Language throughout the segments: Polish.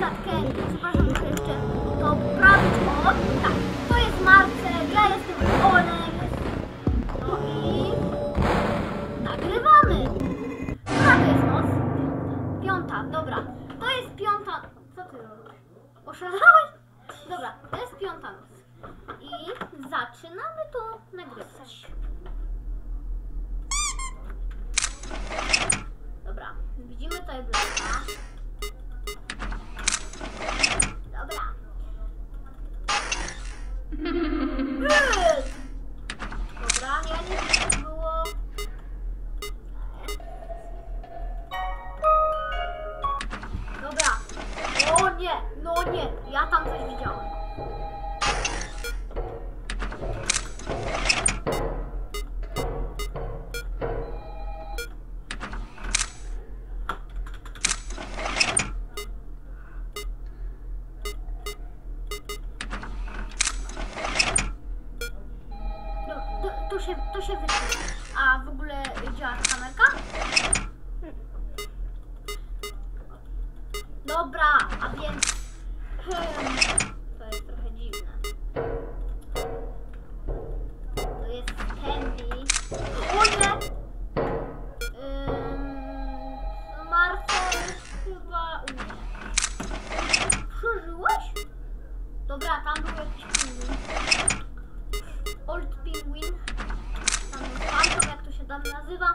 statkę. Przepraszam, muszę jeszcze to poprawić. O, tak, to jest Marcel, ja jestem Olek. No i nagrywamy. Która to jest noc? 5, dobra. To jest 5. Co ty robisz? Oszalałeś? Dobra, to jest 5 noc. I zaczynamy to nagrywać. Dobra, widzimy tutaj Blaka. Dobra. Dobra, ja nie wiem, co było. Dobra. O nie, no nie, ja tam coś widziałem. To się wytnie. A w ogóle działa ta kamerka? Dobra, a więc to jest trochę dziwne. To jest Candy. O nie! Marcel chyba umie. Przeżyłeś? Dobra, tam był jakiś pingwin. Old Penguin. Tam jest Phantom, jak to się tam nazywa.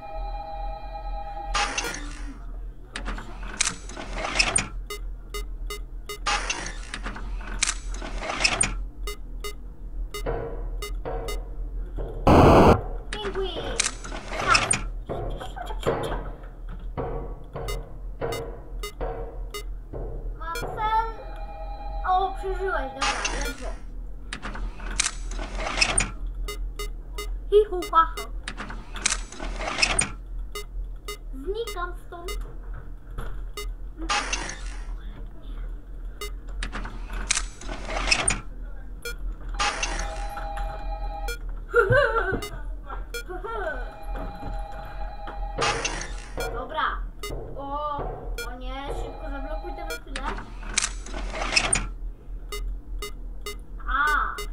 Penguin! Marcel! O, przeżyłeś, dobra, ledwo. Hihu, haha. Znikam stąd. Dobra. O nie, szybko zablokuj tę chwilę. A.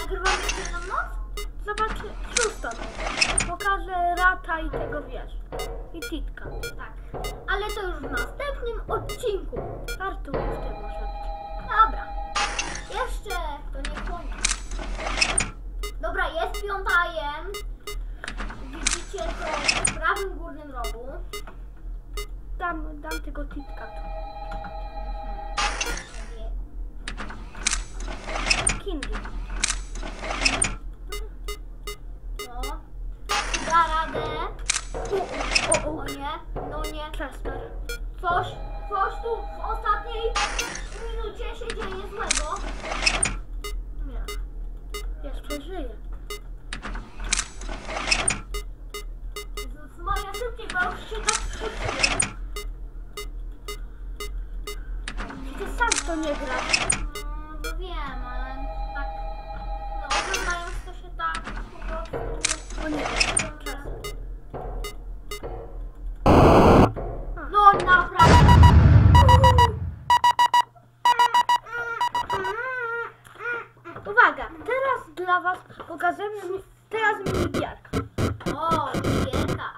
Nagrywamy jedną noc? Zobaczcie, szóstą. Pokażę Rata i tego wiesz. I Titka. Tak. Ale to już w następnym odcinku. Artur w tym może być. Dobra. Jeszcze to nie koniec. Dobra, jest 5 AM. Widzicie to w prawym górnym rogu. Dam tego Titka tu. Kindy. No. Da radę. O, O nie, no nie. Chester. Coś tu w ostatniej minucie się dzieje złego. Nie. Jeszcze żyje. Jezus Maria, szybciej, bo już się tak skupiłem. Ty sam w to nie grasz. No wiem, ale tak, no oglądając to się tak po prostu... O nie, Chester. No naprawdę! Uwaga, teraz dla was pokażemy teraz minigierkę. O, gierka!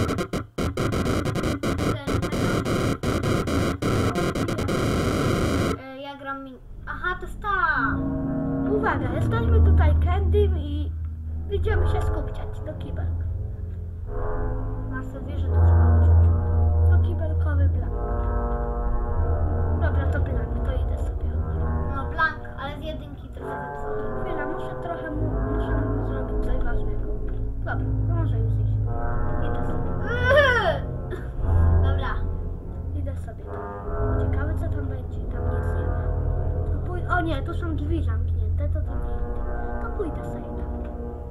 Ja gram Aha, to jest ta! Uwaga, jesteśmy tutaj Candym i idziemy się skupciać do kibelka. Marcel wie, że to trzeba wziąć. To kibelkowy blank. Dobra, to blank, to idę sobie od niego. No blank, ale z jedynki trochę zepsuty. Chwila, muszę mu zrobić coś ważnego. Dobra, to może już iść. Idę sobie. Dobra. Idę sobie tam. Ciekawe co tam będzie, tam nic nie ma. O nie, tu są drzwi zamknięte, to tam nie idę. To pójdę sobie tam.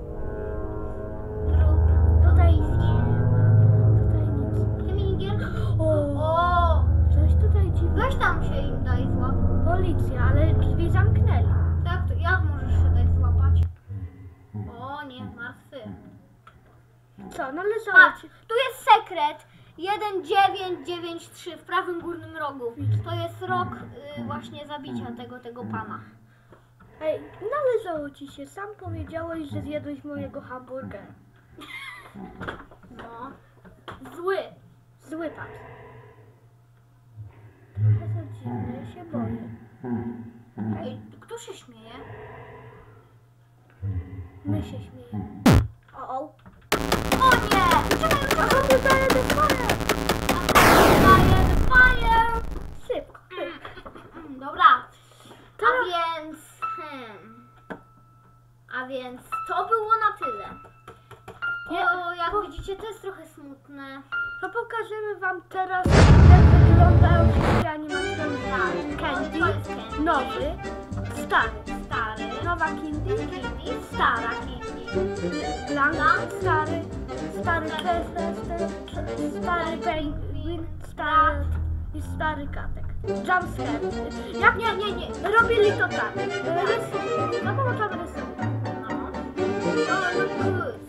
Tutaj nic nie ma. Tutaj nic. Ty minigier? O, coś tutaj dziwne. Weź tam się im daj złap. Policja, ale drzwi zamknęli. Tak, to jak możesz się dać złapać? O nie, martwy. Co, no ale Patrz, zobacz. tu jest sekret. 1993 w prawym górnym rogu. To jest rok właśnie zabicia tego pana. Ej, należało ci się. Sam powiedziałeś, że zjadłeś mojego hamburgera. No. Zły pan. Trochę to dziwne, ja się boję. Ej, kto się śmieje? My się śmiejemy. O. O nie! Uciekaj, A on nie daje do fire! Fire! Szybko. Dobra. A więc to było na tyle. O, jak widzicie, to jest trochę smutne. To pokażemy wam teraz, jak wyglądają wszystkie animatroniczne. Candy, To jest Candy. nowy, stary. Stary. Nowa Kindy, Kindy. Stara Kindy. Blank, stary Chester, stary Penguin, stary i stary Katek. Jumpscare. Jak Nie. robili to tak. No bo tam rysunek. No. Oh, look good.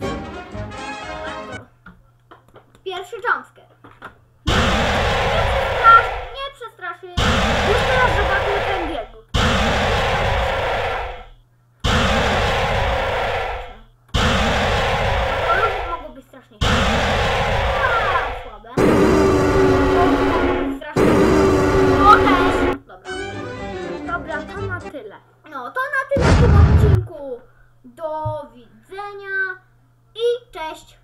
Pierwszy jumpscare. Nie przestraszy. Już teraz zobaczmy Candy'ego. Mogło być straszniejsze. Słabe. Strasznie. O, też. Dobra, to na tyle. No, to na tyle w tym odcinku. Do widzenia i cześć.